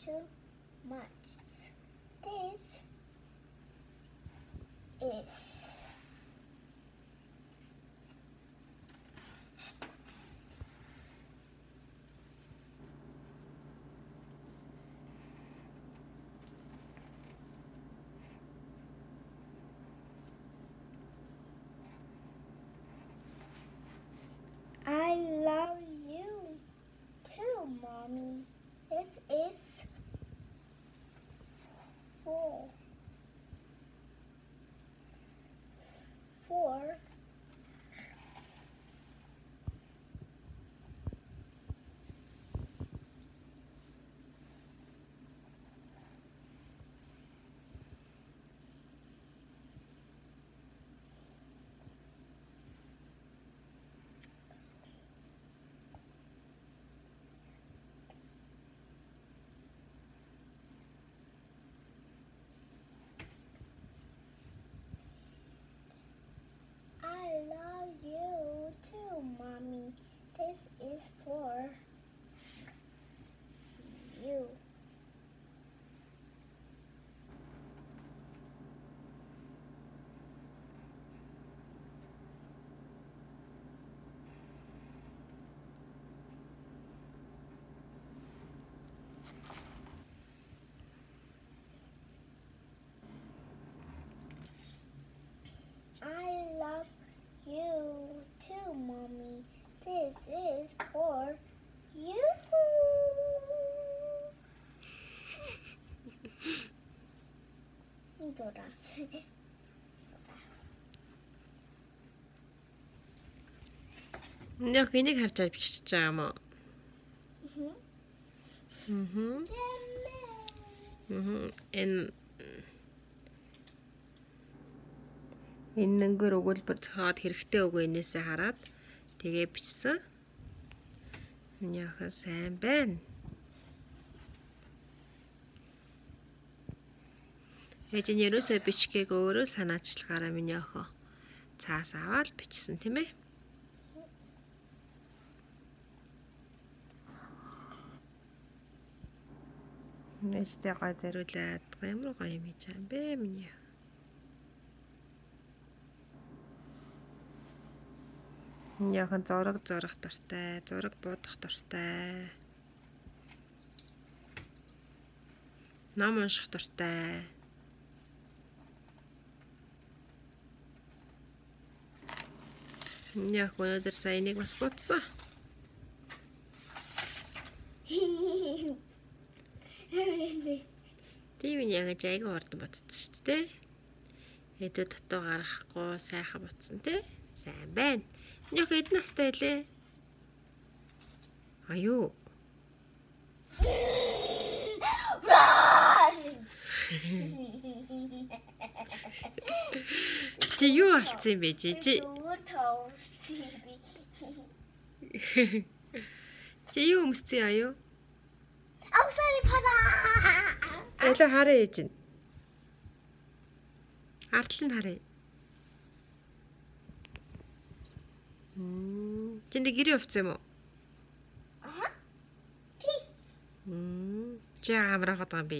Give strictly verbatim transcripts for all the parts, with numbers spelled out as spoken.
too much. This is I love you too, Mommy. This is four. Four. I love you too, Mommy. This is for you. I love you too, Mommy. This is for you. Doras. Яг энийг харж байгаа бичиж байгаа юм уу? Mhm. Мм. Мм. Энэ энэ нэгээр өгүүлбэр зохиод хэрэгтэй үгүй энээсээ хараад тэгээ бичсэн. Энэ яхаа сайн байна. Ээж нь ерөөсөө бичгээг өөрөө санаачлагаараа миний охин цаас аваад бичсэн тийм ээ. Нэжтэй гой зэрүүлээд ямар гоё юм хийж байгаа юм бэ миний. Яхан зураг зурах дуртай, зураг буудах дуртай. Ном унших дуртай. Яг өнөөдөр сая энийг бас бодсон. Тийм яг айгүй урд бодсон шүү дээ. Эдөө дотоо гаргахгүй сайхан бодсон тий. Сайн байна. Яг эдэн настай лээ. Аюу. Чи юу болсон юм бэ чи? Чи юу өмссөн аюу? Авсари пара. Элэ хараа ээж нь. Ардл нь хараа. Мм. Чиний гэрээ овцсон юм уу? Аха. Тий. Мм. Чи амрах гэдэг юм би.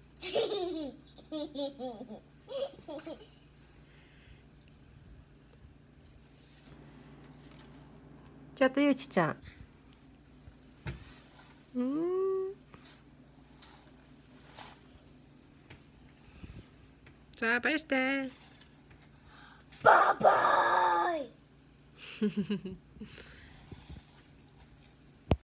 Чи одоо юу хийж чаа? Мм. За баяртай. Bye bye.